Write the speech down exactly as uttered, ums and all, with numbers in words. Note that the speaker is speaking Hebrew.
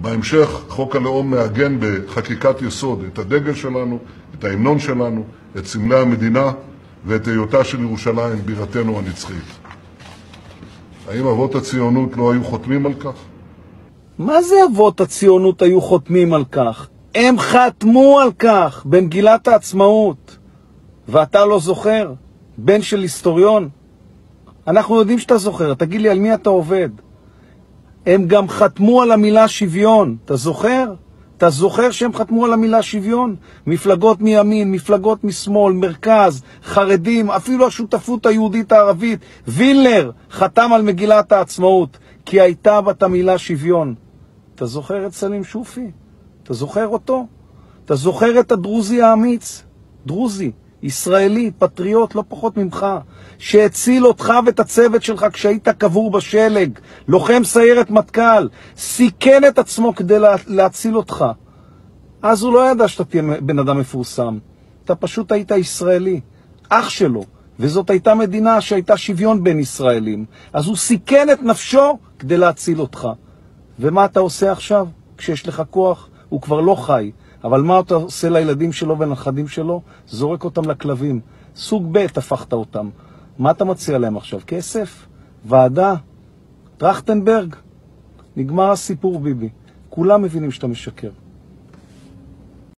בהמשך, חוק הלאום מעגן בחקיקת יסוד את הדגל שלנו, את ההמנון שלנו, את סמלי המדינה ואת היותה של ירושלים בירתנו הנצחית. האם אבות הציונות לא היו חותמים על כך? מה זה אבות הציונות היו חותמים על כך? הם חתמו על כך במגילת העצמאות. ואתה לא זוכר? בן של היסטוריון? אנחנו יודעים שאתה זוכר, תגיד לי על מי אתה עובד. הם גם חתמו על המילה שוויון, אתה זוכר? אתה זוכר שהם חתמו על המילה שוויון? מפלגות מימין, מפלגות משמאל, מרכז, חרדים, אפילו השותפות היהודית הערבית. וילנר חתם על מגילת העצמאות, כי הייתה בת המילה שוויון. אתה זוכר את סלים שופי? אתה זוכר אותו? אתה זוכר את הדרוזי האמיץ? דרוזי, ישראלי, פטריוט, לא פחות ממך, שהציל אותך ואת הצוות שלך כשהיית קבור בשלג, לוחם סיירת מטכ"ל, סיכן את עצמו כדי לה, להציל אותך. אז הוא לא ידע שאתה תהיה בן אדם מפורסם. אתה פשוט היית ישראלי, אח שלו, וזאת הייתה מדינה שהייתה שוויון בין ישראלים. אז הוא סיכן את נפשו כדי להציל אותך. ומה אתה עושה עכשיו? כשיש לך כוח, הוא כבר לא חי. אבל מה אתה עושה לילדים שלו ולנכדים שלו? זורק אותם לכלבים. סוג ב' הפכת אותם. מה אתה מציע להם עכשיו? כסף? ועדה? טרכטנברג? נגמר הסיפור, ביבי. כולם מבינים שאתה משקר.